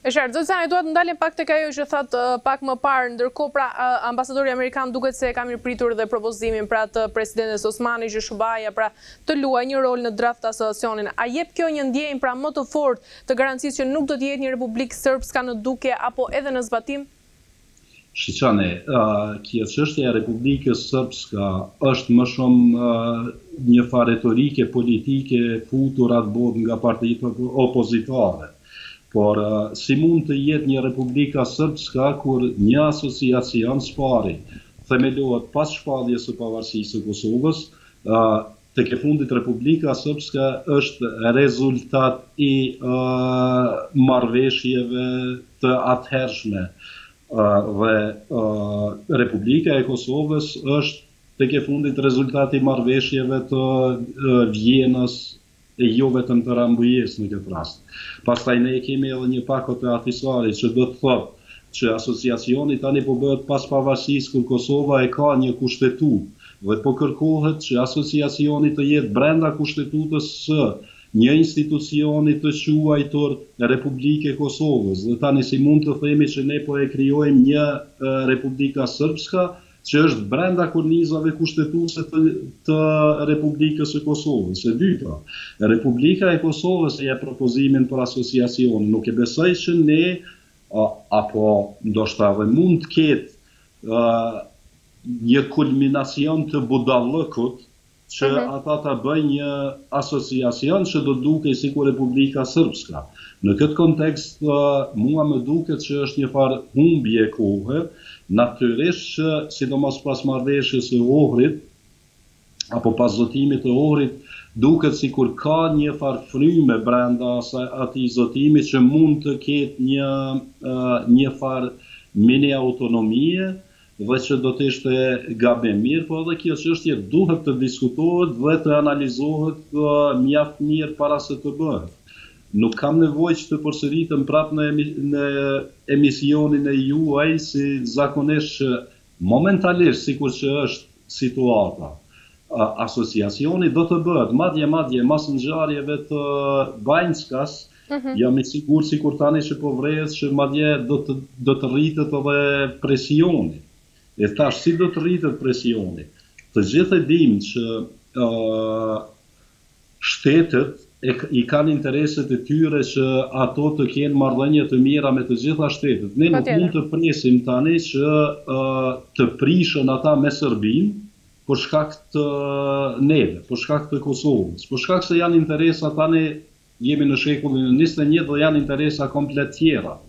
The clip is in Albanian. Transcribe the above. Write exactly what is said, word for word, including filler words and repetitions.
E qartë, zoti Sani, dua të ndalem pak tek ajo që that uh, pak më parë, ndërkohë pra uh, ambasadori amerikan duket se ka mirëpritur dhe propozimin pra të presidentit Osmani që SBA-ja pra të luajë një rol në draft asociacionin. A jep kjo një ndjenjë pra më të fortë të garancisë që nuk do të jetë një Republikë Srpska në duke apo edhe në zbatim? Shiqane, uh, kjo çështja e Republikës Srpska është më shumë uh, një farë retorike politike futur atë botë nga partitë opozitare. Por uh, si mund të jetë një Republika Srpska kur një asociacion spari themelohet pas shpalljes së pavarësisë së Kosovës, uh, tek e fundit Republika Srpska është rezultat i uh, marrëveshjeve të atëhershme. Uh, dhe uh, Republika e Kosovës është tek e fundit rezultati i marrëveshjeve të uh, Vjenës e jo vetëm të Rambujës në këtë rast. Pastaj ne kemi edhe një pako të Ahtisarit që do të thotë që asociacioni tani po bëhet pas pavarësisë kur Kosova e ka një kushtetutë dhe po kërkohet që asociacioni të jetë brenda kushtetutës së një institucioni të quajtur Republike e Kosovës. Dhe tani si mund të themi që ne po e krijojmë një uh, Republika Srpska që është brenda kornizave kushtetuese të, të Republikës së Kosovës. E dyta, Republika e Kosovës e jep propozimin për asociacion. Nuk e besoj që ne, a, apo ndoshta edhe mund të ketë a, një kulminacion të budallëkut që uh-huh. ata ta bëjnë një asociacion që do dukej sikur Republika Srpska. Në këtë kontekst, uh, mua më duket që është një farë humbje kohe, natyrisht që sidomos pas marrëveshjes së Ohrit apo pas zotimit të Ohrit, duket sikur ka një farë fryme brenda atij zotimi që mund të ketë një uh, një farë mini autonomie dhe që do të ishte gabim mirë, po edhe kjo çështje duhet të diskutohet dhe të analizohet uh, mjaft mirë para se të bëhet. Nuk kam nevojë që të përsëritem prapë në, emi, në emisionin e juaj si zakonisht që momentalisht sikur që është situata. Uh, asociacioni do të bëhet madje madje mas ngjarjeve të Bajnskas, uh-huh. jam i sigurt sikur tani që po vrehet që madje do të do të rritet edhe presioni. E tash si do të rritet presioni? Të gjithë e dim që uh, shtetet e, i kanë intereset e tyre që ato të kenë marrëdhënie të mira me të gjitha shtetet. Ne nuk mund të presim tani që uh, të prishën ata me Serbinë për shkak të neve, për shkak të Kosovës, për shkak se janë interesa tani jemi në shekullin e njëzet e një dhe janë interesa komplet tjera.